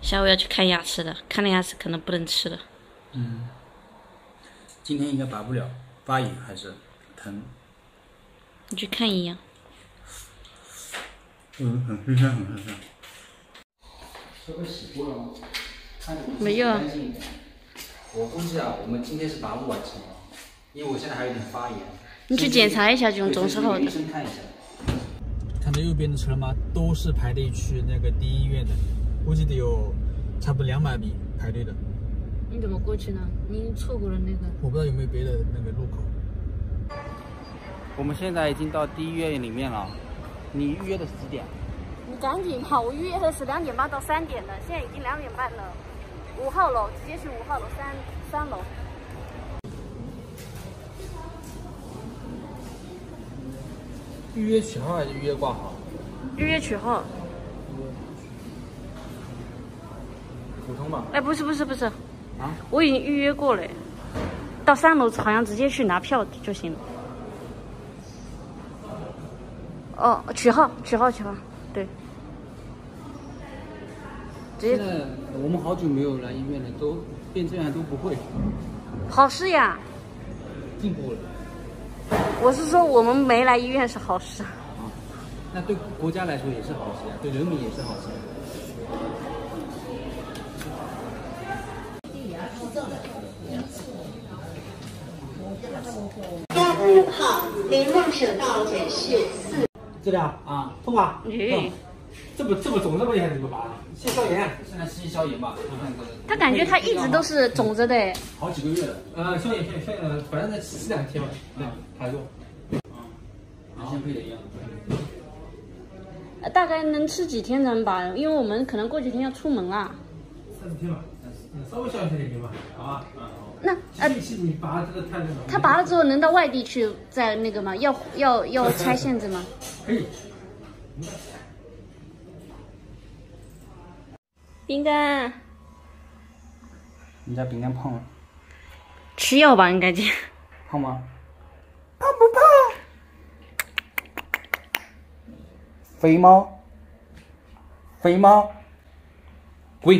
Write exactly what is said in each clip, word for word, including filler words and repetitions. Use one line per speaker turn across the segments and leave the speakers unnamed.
下午要去看牙齿的，看了牙齿可能不能吃了。
嗯，今天应该拔不了，发炎还是疼。
你去看一眼。
嗯，很深很深很深。
这个洗过了吗？
没有啊。
我估计啊，我们今天是拔不完成了，因为我现在还有点发炎。
你去检查一下，就总是好的。
医生看一下。
看到右边的车吗？都是排队去那个第一医院的，估计得有差不多两百米排队的。
你怎么过去呢？你错过了那个。
我不知道有没有别的那个路口。我们现在已经到第一医院里面了，你预约的是几点？
你赶紧跑，我预约的是两点半到三点的，现在已经两点半了。五号楼，直接去五号楼三三楼。
预约取号还是预约挂号？
预约取号。
普通吧？
哎，不是不是不是，
啊，
我已经预约过了，到三楼好像直接去拿票就行了。哦，取号取号取号，对。直接。
现在我们好久没有来医院了，都变这样都不会。
好事呀！
进步了。
我是说我们没来医院是好事。
啊，那对国家来说也是好事呀，对人民也是好事。
五号林梦省道诊室四。
这里啊啊，痛吧？
咦，
这么这么肿这么厉害怎么拔？先消炎，现在是消炎吧？
他感觉他一直都是肿着的。
好几个月了。呃，消炎消炎消炎，反正再吃两天吧。对，排毒。啊，然后先配点药。
大概能吃几天能拔？因为我们可能过几天要出门啊。
三四天吧，稍微消炎点点吧，好吧？嗯。
那呃，
你拔这个太那个。
他拔了之后能到外地去再那个吗？要要要拆线子吗？
可以。
饼干。
你家饼干胖了。
吃药吧，应该就。
胖吗？胖不胖？肥吗？肥吗？滚！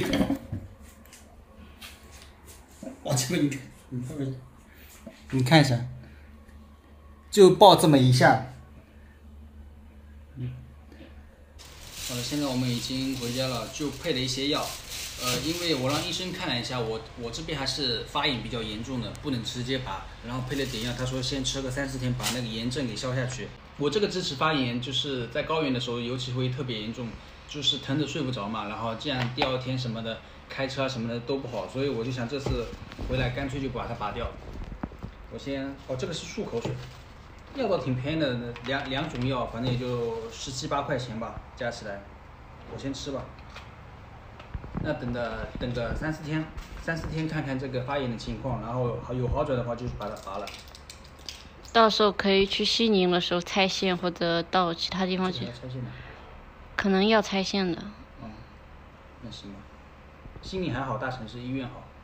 我这个你看，你看没？你看一下，就抱这么一下。嗯。好了，现在我们已经回家了，就配了一些药。呃，因为我让医生看了一下，我我这边还是发炎比较严重的，不能直接拔，然后配了点药，他说先吃个三四天，把那个炎症给消下去。我这个支持发炎，就是在高原的时候，尤其会特别严重，就是疼得睡不着嘛，然后这样第二天什么的，开车什么的都不好，所以我就想这次回来干脆就把它拔掉。我先，哦，这个是漱口水，药倒挺便宜的，两两种药，反正也就十七八块钱吧，加起来，我先吃吧。那等的等个三四天，三四天看看这个发炎的情况，然后有好转的话，就是把它拔了。
到时候可以去西宁的时候拆线，或者到其他地方去。
拆线的。
可能要拆线的。
嗯，那行吧。西宁还好，大城市医院好。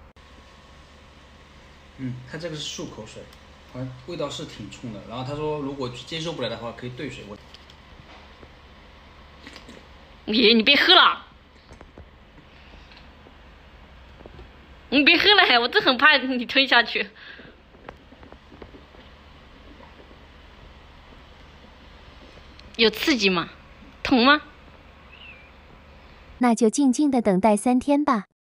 嗯，它这个是漱口水，好像味道是挺冲的。然后他说，如果接受不了的话，可以兑水。我。
你你别喝了。你别喝了，我真很怕你吞下去。有刺激吗？痛吗？
那就静静的等待三天吧。